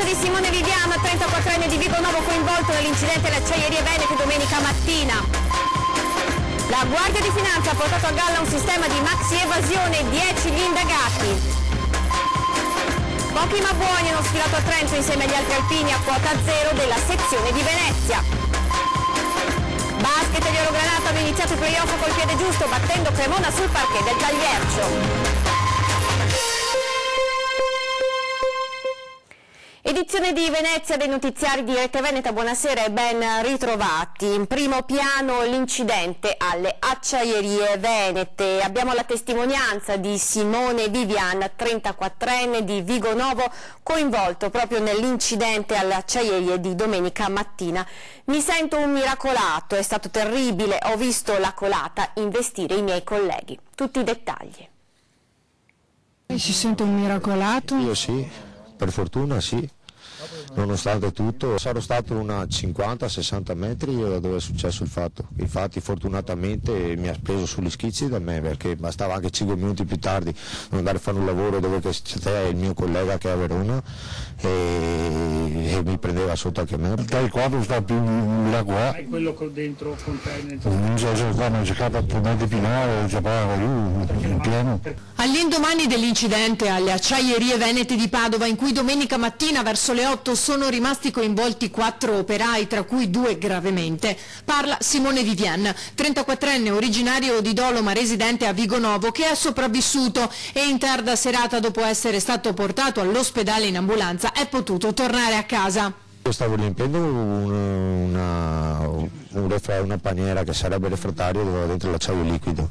di Simone Viviano, 34enne di Vigonovo, coinvolto nell'incidente alle Acciaierie Venete domenica mattina. La Guardia di Finanza ha portato a galla un sistema di maxi evasione, 10 gli indagati. Pochi ma buoni hanno sfilato a Trento insieme agli altri alpini a quota zero della sezione di Venezia. Basket e Oro Granata hanno iniziato i playoff col piede giusto, battendo Cremona sul parquet del Tagliercio. Edizione di Venezia dei notiziari di Rete Veneta, buonasera e ben ritrovati. In primo piano l'incidente alle Acciaierie Venete. Abbiamo la testimonianza di Simone Vivian, 34enne di Vigonovo, coinvolto proprio nell'incidente alle Acciaierie di domenica mattina. Mi sento un miracolato, è stato terribile, ho visto la colata investire i miei colleghi. Tutti i dettagli. Si sente un miracolato? Io sì, per fortuna sì, nonostante tutto. Sarò stato una 50-60 metri da dove è successo il fatto. Infatti fortunatamente mi ha preso sugli schizzi da me, perché bastava anche 5 minuti più tardi andare a fare un lavoro dove c'è il mio collega che è a Verona e mi prendeva sotto anche me. Dai quando sta più là qua. È quello con dentro con te. Non so se stanno giocando a puntate finale, giocava in pieno. All'indomani dell'incidente alle Acciaierie Venete di Padova, in cui domenica mattina verso le 8 sono rimasti coinvolti 4 operai, tra cui 2 gravemente, parla Simone Vivian, 34enne originario di Dolo ma residente a Vigonovo, che è sopravvissuto e in tarda serata, dopo essere stato portato all'ospedale in ambulanza, è potuto tornare a casa. Io stavo riempiendo una paniera che sarebbe refrattaria dove era dentro l'acciaio liquido.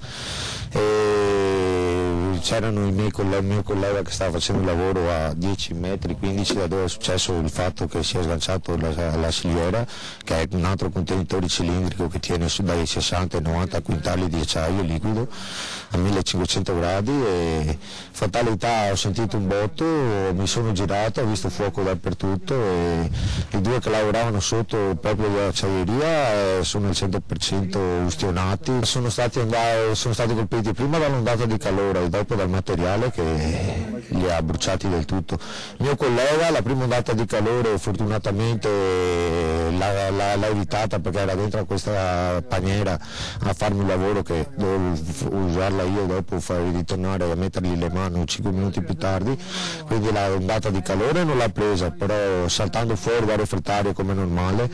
C'erano il mio collega che stava facendo il lavoro a 10 metri, 15 da dove è successo il fatto che si è sganciato la siliera, che è un altro contenitore cilindrico che tiene dai 60 ai 90 quintali di acciaio liquido a 1500 gradi e fatalità, ho sentito un botto, mi sono girato, ho visto fuoco dappertutto e i 2 che lavoravano sotto proprio l'acciaieria sono al 100% ustionati, sono stati colpiti prima dall'ondata di calore e dopo dal materiale che li ha bruciati del tutto. Il mio collega la prima ondata di calore fortunatamente l'ha evitata perché era dentro questa paniera a farmi un lavoro che dovevo usarla io dopo, ritornare a mettergli le mani 5 minuti più tardi, quindi l'ondata di calore non l'ha presa, però saltando fuori dal refrattario come normale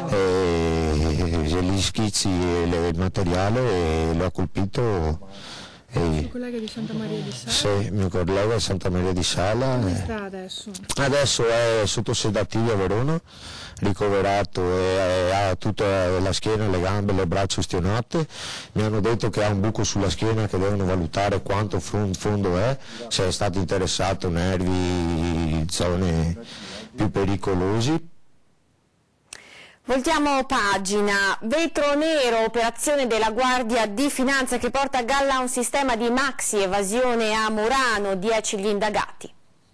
gli schizzi e il materiale lo ha colpito. Il collega di Santa Maria di Sala? Sì, il mio collega di Santa Maria di Sala. Come sta adesso? Adesso è sotto sedativi a Verona, ricoverato e ha tutta la schiena, le gambe, le braccia ustionate. Mi hanno detto che ha un buco sulla schiena che devono valutare quanto fondo è, se è stato interessato nervi, zone più pericolosi. Voltiamo pagina. Vetro nero, operazione della Guardia di Finanza che porta a galla un sistema di maxi evasione a Murano, 10 gli indagati.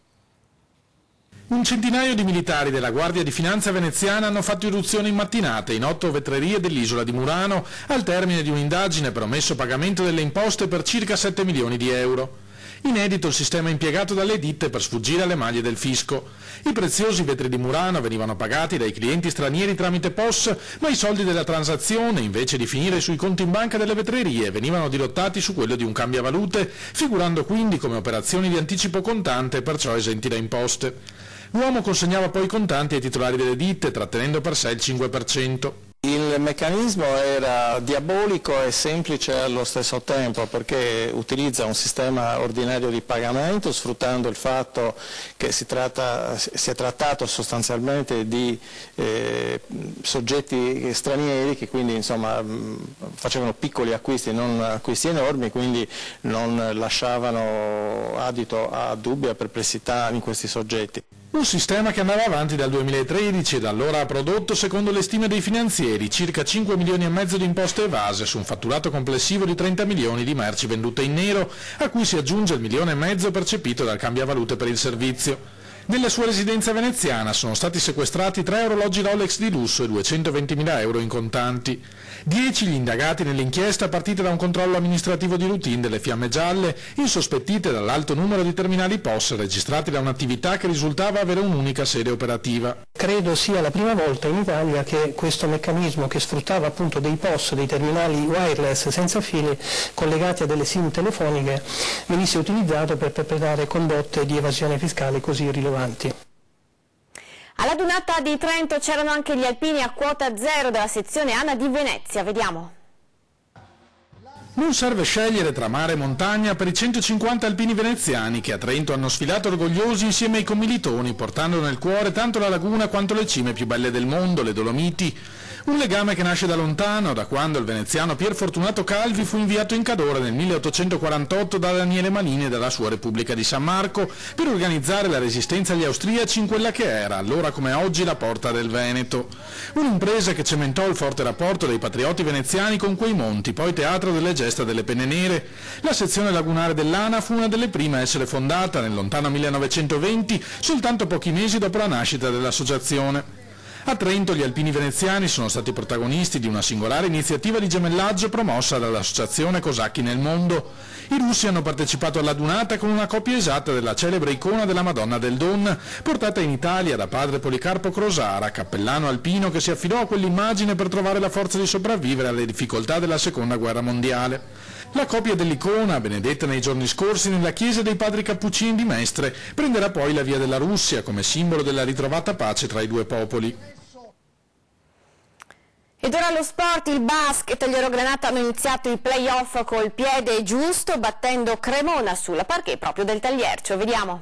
Un centinaio di militari della Guardia di Finanza veneziana hanno fatto irruzione in mattinata in 8 vetrerie dell'isola di Murano al termine di un'indagine per omesso pagamento delle imposte per circa 7 milioni di euro. Inedito il sistema impiegato dalle ditte per sfuggire alle maglie del fisco. I preziosi vetri di Murano venivano pagati dai clienti stranieri tramite POS, ma i soldi della transazione, invece di finire sui conti in banca delle vetrerie, venivano dirottati su quello di un cambiavalute, figurando quindi come operazioni di anticipo contante, perciò esenti da imposte. L'uomo consegnava poi i contanti ai titolari delle ditte, trattenendo per sé il 5%. Il meccanismo era diabolico e semplice allo stesso tempo perché utilizza un sistema ordinario di pagamento sfruttando il fatto che si è trattato sostanzialmente di soggetti stranieri che quindi insomma facevano piccoli acquisti, non acquisti enormi, quindi non lasciavano adito a dubbi e a perplessità in questi soggetti. Un sistema che andava avanti dal 2013 e da allora ha prodotto, secondo le stime dei finanzieri, circa 5 milioni e mezzo di imposte evase su un fatturato complessivo di 30 milioni di merci vendute in nero, a cui si aggiunge il 1,5 milioni percepito dal cambiavalute per il servizio. Le indagini, che hanno portato all'arresto di 4 persone, sono state avviate in 2 settimane. 2 settimane di lavoro, 4 milioni di euro. Nella sua residenza veneziana sono stati sequestrati 3 orologi Rolex di lusso e 220.000 euro in contanti. 10 gli indagati nell'inchiesta partita da un controllo amministrativo di routine delle Fiamme Gialle, insospettite dall'alto numero di terminali POS registrati da un'attività che risultava avere un'unica sede operativa. Credo sia la prima volta in Italia che questo meccanismo che sfruttava appunto dei POS, dei terminali wireless senza fili collegati a delle SIM telefoniche, venisse utilizzato per perpetrare condotte di evasione fiscale così rilevanti. Alla Dunata di Trento c'erano anche gli alpini a quota zero della sezione ANA di Venezia, vediamo. Non serve scegliere tra mare e montagna per i 150 alpini veneziani che a Trento hanno sfilato orgogliosi insieme ai commilitoni, portando nel cuore tanto la laguna quanto le cime più belle del mondo, le Dolomiti. Un legame che nasce da lontano, da quando il veneziano Pier Fortunato Calvi fu inviato in Cadore nel 1848 da Daniele Malini e dalla sua Repubblica di San Marco per organizzare la resistenza agli austriaci in quella che era, allora come oggi, la Porta del Veneto. Un'impresa che cementò il forte rapporto dei patrioti veneziani con quei monti, poi teatro delle gesta delle penne nere. La sezione lagunare dell'ANA fu una delle prime a essere fondata nel lontano 1920, soltanto pochi mesi dopo la nascita dell'associazione. A Trento gli alpini veneziani sono stati protagonisti di una singolare iniziativa di gemellaggio promossa dall'associazione Cosacchi nel mondo. I russi hanno partecipato alla Dunata con una copia esatta della celebre icona della Madonna del Don, portata in Italia da padre Policarpo Crosara, cappellano alpino che si affidò a quell'immagine per trovare la forza di sopravvivere alle difficoltà della Seconda Guerra Mondiale. La copia dell'icona, benedetta nei giorni scorsi nella chiesa dei padri Cappuccini di Mestre, prenderà poi la via della Russia come simbolo della ritrovata pace tra i due popoli. Ed ora lo sport, il basket, gli Orogranata hanno iniziato i play-off col piede giusto, battendo Cremona sulla parquet proprio del Tagliercio, vediamo.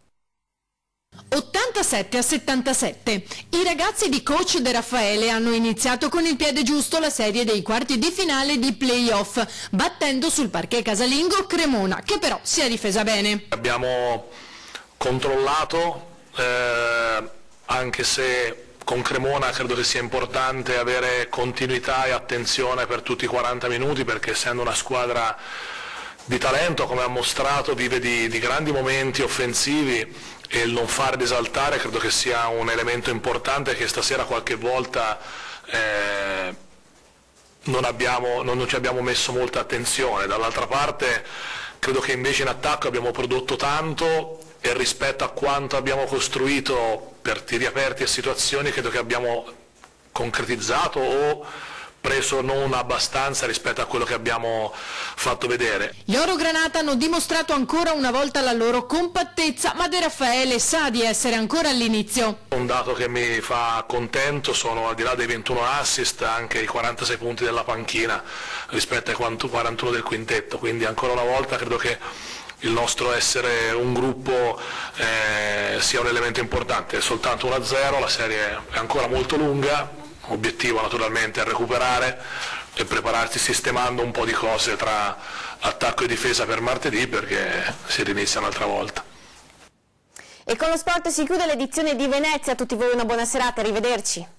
87-77. I ragazzi di coach De Raffaele hanno iniziato con il piede giusto la serie dei quarti di finale di play-off, battendo sul parquet casalingo Cremona, che però si è difesa bene. Abbiamo controllato, anche se con Cremona credo che sia importante avere continuità e attenzione per tutti i 40 minuti, perché essendo una squadra di talento, come ha mostrato, vive di grandi momenti offensivi, e il non far disaltare credo che sia un elemento importante che stasera qualche volta non ci abbiamo messo molta attenzione. Dall'altra parte credo che invece in attacco abbiamo prodotto tanto, e rispetto a quanto abbiamo costruito per tiri aperti e situazioni credo che abbiamo concretizzato o preso non abbastanza rispetto a quello che abbiamo fatto vedere. Gli Orogranata hanno dimostrato ancora una volta la loro compattezza, ma De Raffaele sa di essere ancora all'inizio. Un dato che mi fa contento sono, al di là dei 21 assist, anche i 46 punti della panchina rispetto ai 41 del quintetto, quindi ancora una volta credo che il nostro essere un gruppo sia un elemento importante. È soltanto 1-0, la serie è ancora molto lunga, obiettivo naturalmente è recuperare e prepararsi sistemando un po' di cose tra attacco e difesa per martedì, perché si rinizia un'altra volta. E con lo sport si chiude l'edizione di Venezia, a tutti voi una buona serata, arrivederci.